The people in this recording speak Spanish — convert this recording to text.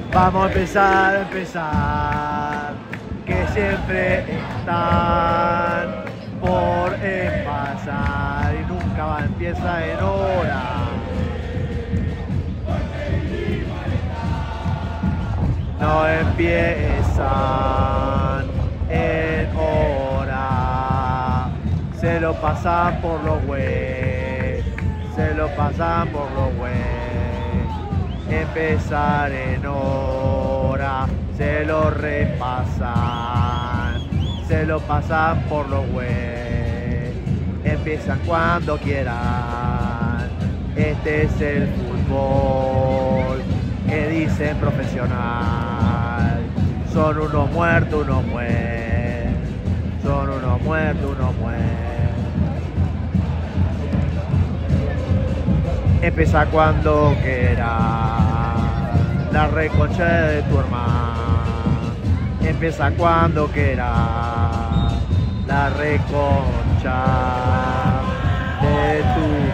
Vamos a empezar, que siempre están por pasar y nunca empieza en hora. No empiezan en hora, se lo pasan por los güey, se lo pasan por los güey. Empezar en hora, se lo repasan, se lo pasan por los güey. Empiezan cuando quieran, este es el fútbol que dicen profesional. Son unos muertos, unos muertos, son unos muertos, unos muertos. Empieza cuando quieras, la reconcha de tu hermana. Empieza cuando quieras, la reconcha de tu